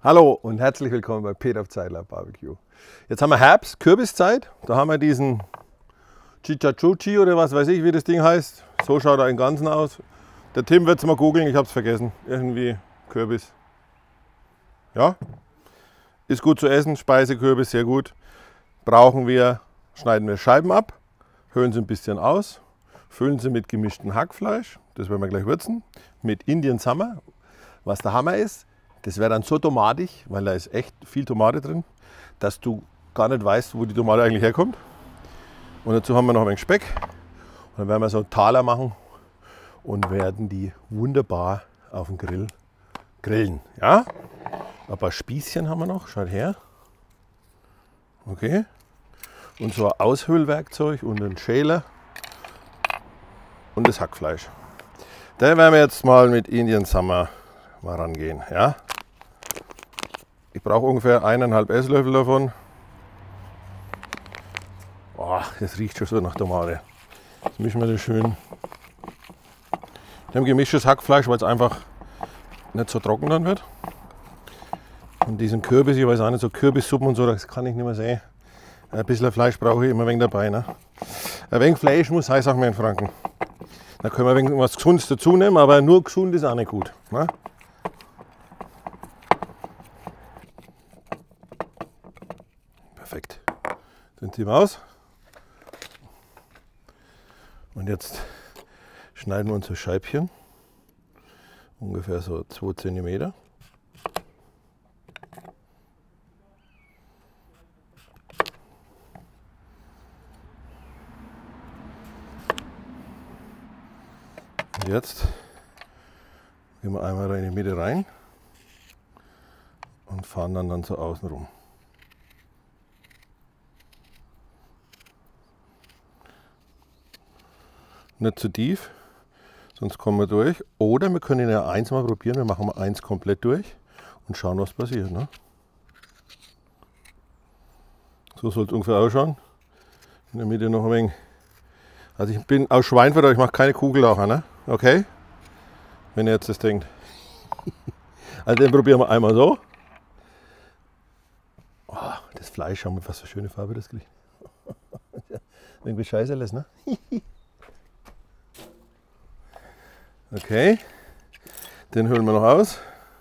Hallo und herzlich willkommen bei Peter Zeidler Barbecue. Jetzt haben wir Herbst, Kürbiszeit. Da haben wir diesen Chichachuchi oder was weiß ich, wie das Ding heißt. So schaut er im Ganzen aus. Der Tim wird es mal googeln, ich habe es vergessen. Irgendwie Kürbis. Ja, ist gut zu essen, Speisekürbis, sehr gut. Brauchen wir, schneiden wir Scheiben ab, höhlen sie ein bisschen aus, füllen sie mit gemischtem Hackfleisch, das werden wir gleich würzen, mit Indian Summer. Was der Hammer ist, das wäre dann so tomatig, weil da ist echt viel Tomate drin, dass du gar nicht weißt, wo die Tomate eigentlich herkommt. Und dazu haben wir noch ein wenig Speck. Und dann werden wir so einen Taler machen und werden die wunderbar auf dem Grill grillen. Ja? Ein paar Spießchen haben wir noch, schaut her. Okay. Und so ein Aushöhlwerkzeug und ein Schäler und das Hackfleisch. Da werden wir jetzt mal mit Indian Summer mal rangehen. Ja? Ich brauche ungefähr 1,5 Esslöffel davon. Oh, das riecht schon so nach Tomate. Jetzt mischen wir das schön. Wir haben gemischtes Hackfleisch, weil es einfach nicht so trocken dann wird. Und diesen Kürbis, ich weiß auch nicht, so Kürbissuppen und so, das kann ich nicht mehr sehen. Ein bisschen Fleisch brauche ich immer ein wenig dabei. Ne? Ein wenig Fleisch muss sein, sagen wir in Franken. Da können wir ein wenig was Gesundes dazu nehmen, aber nur gesund ist auch nicht gut. Ne? Perfekt. Den ziehen wir aus. Und jetzt schneiden wir unsere Scheibchen. Ungefähr so 2 cm. Und jetzt gehen wir einmal in die Mitte rein und fahren dann so außen rum. Nicht zu tief, sonst kommen wir durch. Oder wir können ja eins mal probieren, wir machen mal eins komplett durch und schauen, was passiert. Ne? So soll es ungefähr ausschauen. In der Mitte noch ein wenig. Also ich bin aus Schweinfurt, aber ich mache keine Kugellaucher, ne? Okay? Wenn ihr jetzt das denkt. Also den probieren wir einmal so. Oh, das Fleisch, schau mal, was für eine schöne Farbe das kriegt. Irgendwie scheiße alles, ne? Okay, den holen wir noch aus.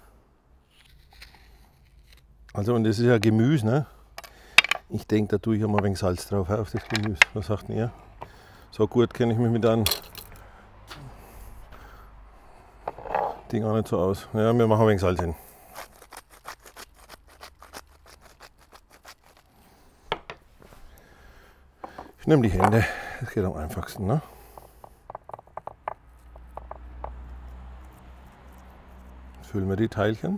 Also und das ist ja Gemüse, ne? Ich denke, da tue ich ja mal ein wenig Salz drauf, auf das Gemüse. Was sagt ihr? So gut kenne ich mich mit einem Ding auch nicht so aus. Ja, wir machen ein wenig Salz hin. Ich nehme die Hände, das geht am einfachsten, ne? Füllen wir die Teilchen.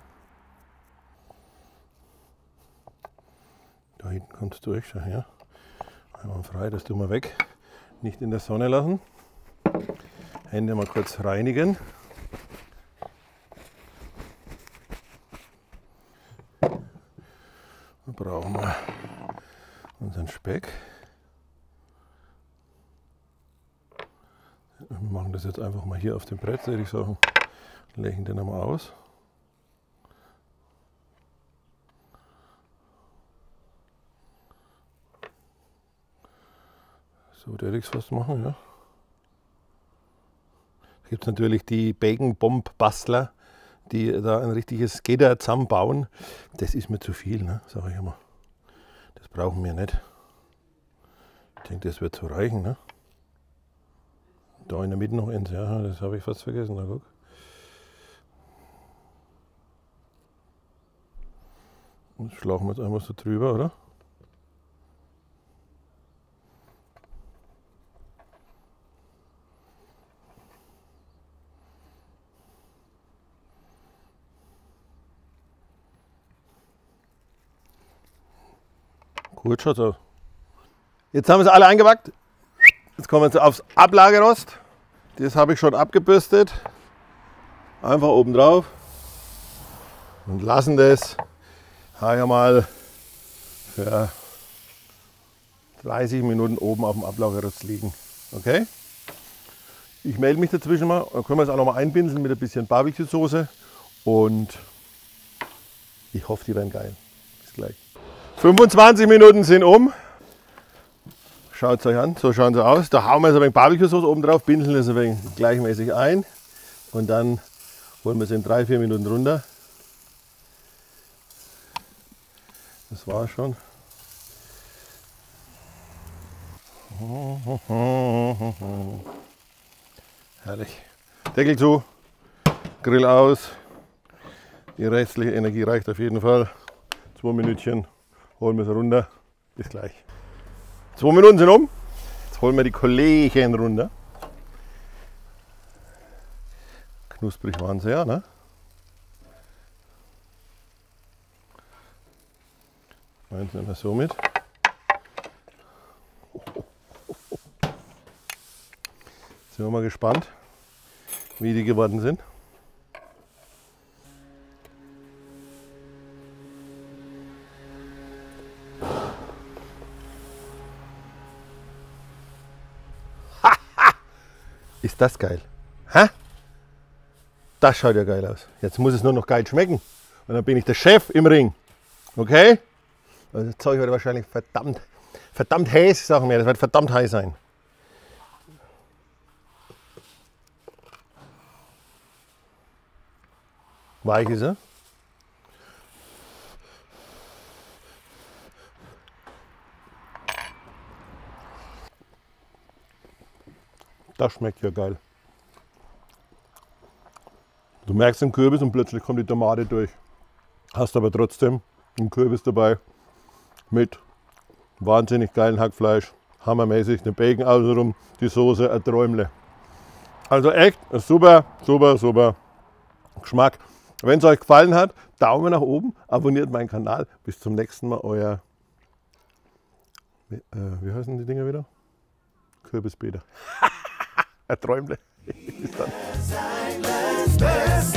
Da hinten kommt es durch, schau her. Einmal frei, das tun wir weg. Nicht in der Sonne lassen. Hände mal kurz reinigen. Dann brauchen wir unseren Speck. Wir machen das jetzt einfach mal hier auf dem Brett, würde ich sagen. Legen den einmal aus. So werde ich es fast machen, ja. Da gibt es natürlich die Bacon-Bomb-Bastler, die da ein richtiges Gitter zusammenbauen. Das ist mir zu viel, ne? Sage ich immer. Das brauchen wir nicht. Ich denke, das wird so reichen. Ne? Da in der Mitte noch eins, ja, das habe ich fast vergessen. Na, guck. Das schlagen wir jetzt einmal so drüber, oder? Gut, schaut aus. Jetzt haben wir sie alle eingepackt. Jetzt kommen wir aufs Ablagerost. Das habe ich schon abgebürstet. Einfach oben drauf und lassen das mal für 30 Minuten oben auf dem Ablagerost liegen. Okay? Ich melde mich dazwischen mal. Dann können wir es auch noch mal einbindeln mit ein bisschen Barbecue-Soße. Und Ich hoffe, die werden geil. Bis gleich. 25 Minuten sind um. Schaut es euch an, so schauen sie aus. Da hauen wir jetzt ein wenig Barbecue-Sauce oben drauf, bindeln das ein wenig gleichmäßig ein und dann holen wir es in 3-4 Minuten runter. Das war schon. Herrlich. Deckel zu, Grill aus. Die restliche Energie reicht auf jeden Fall. 2 Minütchen, holen wir es runter. Bis gleich. 2 Minuten sind um. Jetzt holen wir die Kollegen runter. Knusprig waren sie ja, ne? Eins nehmen wir so mit. Sind wir mal gespannt, wie die geworden sind. Ist das geil? Hä? Das schaut ja geil aus. Jetzt muss es nur noch geil schmecken. Und dann bin ich der Chef im Ring. Okay? Also das Zeug wird wahrscheinlich verdammt heiß, sagen wir. Das wird verdammt heiß sein. Weich ist er. Das schmeckt ja geil. Du merkst den Kürbis und plötzlich kommt die Tomate durch. Hast aber trotzdem einen Kürbis dabei mit wahnsinnig geilen Hackfleisch, hammermäßig, den Bacon außenrum, die Soße, ein Träumle. Also echt ein super Geschmack. Wenn es euch gefallen hat, Daumen nach oben, abonniert meinen Kanal. Bis zum nächsten Mal, euer, wie heißen die Dinger wieder? Kürbisbeter. Ein Träumle. Bis dann.